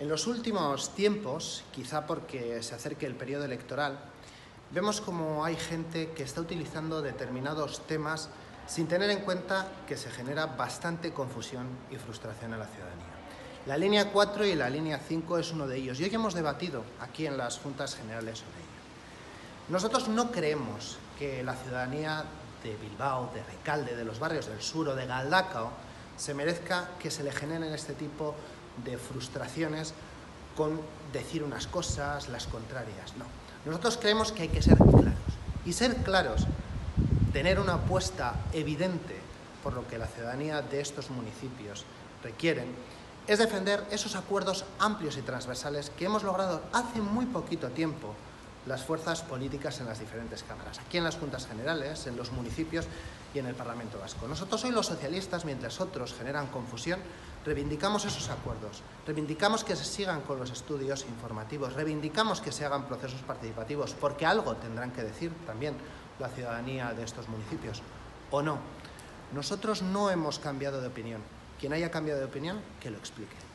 En los últimos tiempos, quizá porque se acerque el periodo electoral, vemos como hay gente que está utilizando determinados temas sin tener en cuenta que se genera bastante confusión y frustración en la ciudadanía. La línea 4 y la línea 5 es uno de ellos, y hoy hemos debatido aquí en las Juntas Generales sobre ello. Nosotros no creemos que la ciudadanía de Bilbao, de Recalde, de los barrios del sur o de Galdakao se merezca que se le generen este tipo de frustraciones con decir unas cosas, las contrarias. No. Nosotros creemos que hay que ser claros. Y ser claros, tener una apuesta evidente por lo que la ciudadanía de estos municipios requieren, es defender esos acuerdos amplios y transversales que hemos logrado hace muy poquito tiempo las fuerzas políticas en las diferentes cámaras, aquí en las Juntas Generales, en los municipios y en el Parlamento Vasco. Nosotros hoy los socialistas, mientras otros generan confusión, reivindicamos esos acuerdos, reivindicamos que se sigan con los estudios informativos, reivindicamos que se hagan procesos participativos, porque algo tendrán que decir también la ciudadanía de estos municipios, ¿o no? Nosotros no hemos cambiado de opinión. Quien haya cambiado de opinión, que lo explique.